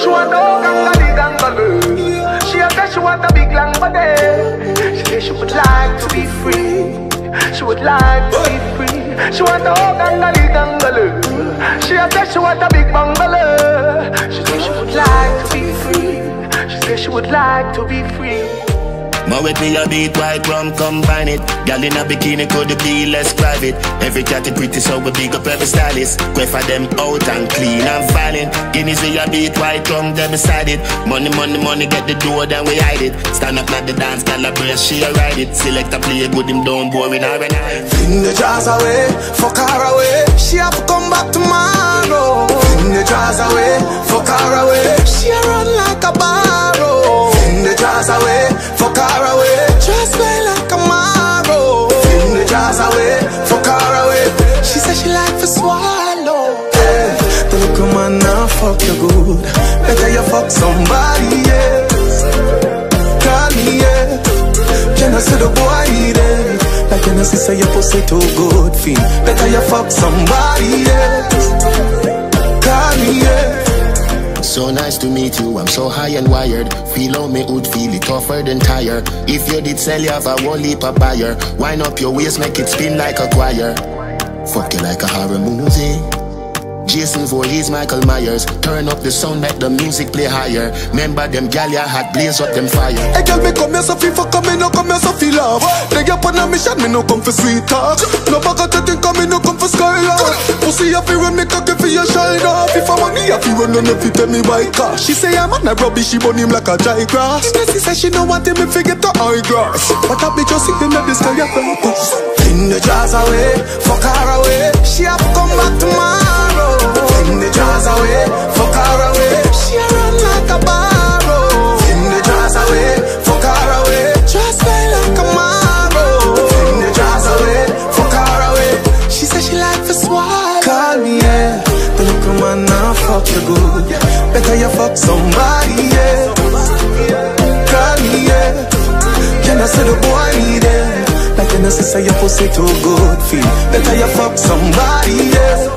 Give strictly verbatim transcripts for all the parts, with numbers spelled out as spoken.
want a gangali gangalu. She said she want a big long body. She said she would like to be free. She would like to be free. She want a gangali gangalu. She said she want a big bungalow. She said she would like to be free. She said she would like to be free. More with me a beat, white rum, combine it. Girl in a bikini could be less private. Every cat is pretty, so we big up every stylist. Go for them out and clean and violent. Guineas we a beat, white rum, them beside it. Money, money, money, get the door, then we hide it. Stand up at the dance, girl a brace, she a ride it. Select a play good, him down, boring her and I. Fling the jazz away, fuck her away. She have to come back tomorrow. Fling the jazz away, fuck her away. She a run like a barrow. Fling the jazz away, fuck her away. Just play like a marrow. Fling the jazz away, fuck her away. She said she like to swallow. Hey, the little man now fuck you good. Better you fuck somebody else. Call me, yeah. Can I see the boy need it? Like can I see say your pussy too good, feel. Better you fuck somebody else. Call me, yeah. So nice to meet you, I'm so high and wired. Feel how me would feel it tougher than tire. If you did sell, you have a whole heap of buyer. Wind up your waist, make it spin like a choir. Fuck you like a horror movie. Jason Voorhees, Michael Myers. Turn up the sound, make the music play higher. Remember them gal ya had blaze up them fire. Hey girl, me come here so feel fuck, me no come here so feel love. They up on a mission, me no come for sweet talk. No bag of think, me no come for skylark. Pussy a fi run me cocky for your shine off. If I money a fi run, none of it tell me by car. She say I'm on a rubbish, she burn him like a dry grass. She say she no want him, me forget the high grass. But I be just sitting at the sky of purpose. Fling the jazz away, fuck her away. She have to come back tomorrow. Fling the jazz away, fuck her away. She a run like a barrow. Fling the jazz away, fuck her away. Just play like a marrow. Fling the jazz away, fuck her away. She said she like to swallow. Call me, yeah. The little man now fuck you good. Better you fuck somebody, yeah. Call me, yeah. Can I say the boy need it? Like can I say your pussy too good, feel. Better you fuck somebody, yeah.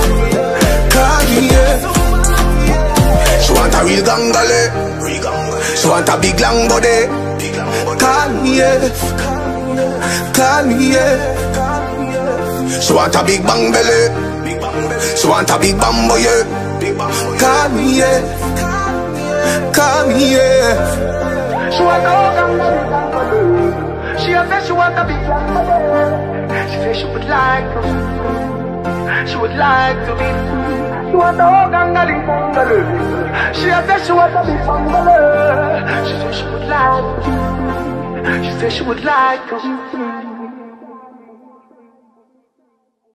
She want a real gangale. She want a big long body. Call me, yeah. Call me, yeah. She want a big bang belly. She want a big bambo, yeah. Call me, yeah. Call me, yeah. She want a gangale. She said she want a big long body. She said she would like to. She would like to be free. She want a gangali gangalu. She said she want a big bungalow. She said she would like to. She said she would like to.